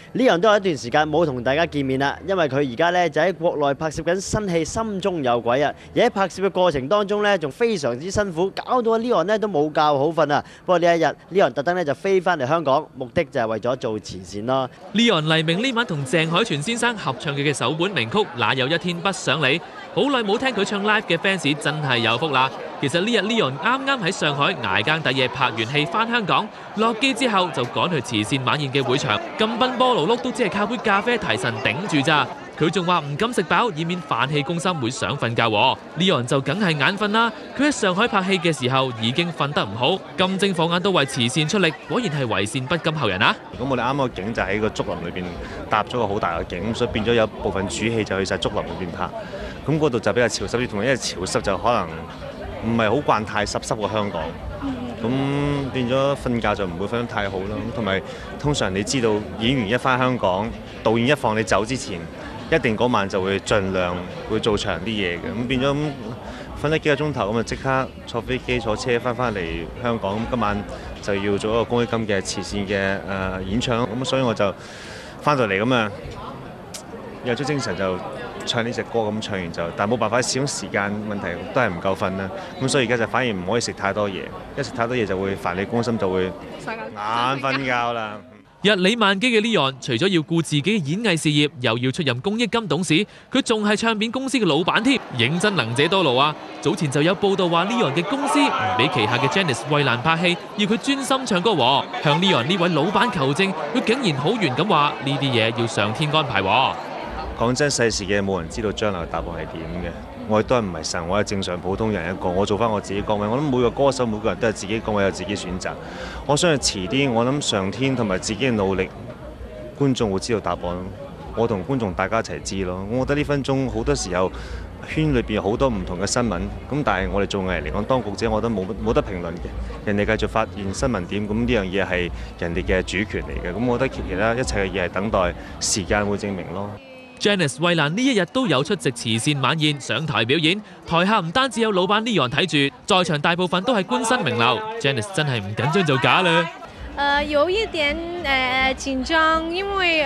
Leon 都有一段時間冇同大家見面啦，因為佢而家咧就喺國內拍攝緊新戲《心中有鬼》啊！而喺拍攝嘅過程當中咧，仲非常之辛苦，搞到 Leon 咧都冇覺好瞓啊！不過呢一日 Leon 特登咧就飛翻嚟香港，目的就係為咗做慈善咯。 Leon 黎明呢晚同鄭海泉先生合唱佢嘅首本名曲《哪有一天不想你》，好耐冇聽佢唱 live 嘅 fans 真係有福啦！其實呢日 Leon 啱啱喺上海捱更抵夜拍完戲翻香港，落機之後就趕去慈善晚宴嘅會場，咁奔波勞碌都只係靠杯咖啡提神頂住咋。佢仲話唔敢食飽，以免飯氣攻心會想瞓覺。Leon 就梗係眼瞓啦。佢喺上海拍戲嘅時候已經瞓得唔好，金睛火眼都為慈善出力，果然係為善不甘後人啊！ 咁我哋啱啱個景就喺個竹林裏邊搭咗個好大嘅景，所以變咗有部分主戲就去晒竹林裏邊拍。咁嗰度就比較潮濕啲，同埋因為潮濕就可能唔係好慣太濕嘅香港。咁變咗瞓覺就唔會瞓得太好啦。同埋通常你知道演員一返香港，導演一放你走之前，一定嗰晚就會盡量會做長啲嘢嘅。咁變咗瞓咗幾個鐘頭，咁就即刻坐飛機坐車翻嚟香港。咁今晚就要做一個公益金嘅慈善嘅演唱。咁所以我就翻到嚟咁啊，有咗精神就唱呢隻歌，咁唱完就，但係冇辦法，始終時間問題都係唔夠瞓啦。咁所以而家就反而唔可以食太多嘢，一食太多嘢就會煩你攻心，就會眼瞓覺啦。 日理萬機嘅 Leon， 除咗要顧自己嘅演藝事業，又要出任公益金董事，佢仲係唱片公司嘅老闆添，認真能者多勞啊！早前就有報道話 Leon 嘅公司唔俾旗下嘅 Janice 衛蘭拍戲，要佢專心唱歌喎。向 Leon 呢位老闆求證，佢竟然好圓咁話：呢啲嘢要上天安排喎。 講真，世事嘅冇人知道將來答案係點嘅。我亦都係唔係神，我係正常普通人一個。我做翻我自己崗位。我諗每個歌手每個人都係自己崗位有自己選擇。我相信遲啲，我諗上天同埋自己嘅努力，觀眾會知道答案。我同觀眾大家一齊知咯。我覺得呢分鐘好多時候圈裏邊有好多唔同嘅新聞，咁但係我哋做藝嚟講，當局者我覺得冇得評論嘅。人哋繼續發現新聞點，咁呢樣嘢係人哋嘅主權嚟嘅。咁我覺得其他一切嘅嘢係等待時間會證明咯。 Janice 衛蘭呢一日都有出席慈善晚宴，上台表演。台下唔單止有老闆 Leon 睇住，在場大部分都係官紳名流。Janice 真係唔緊張就假啦。 有一點緊張，因為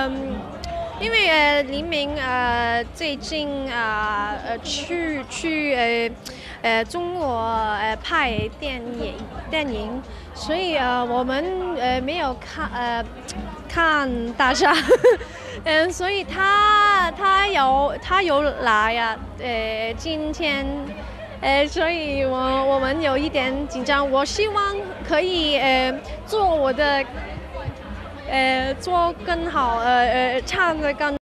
黎明最近去中國拍電影，所以我們沒有看大廈。所以他有來啊，今天，所以我們有一點緊張。我希望可以做更好，唱得更。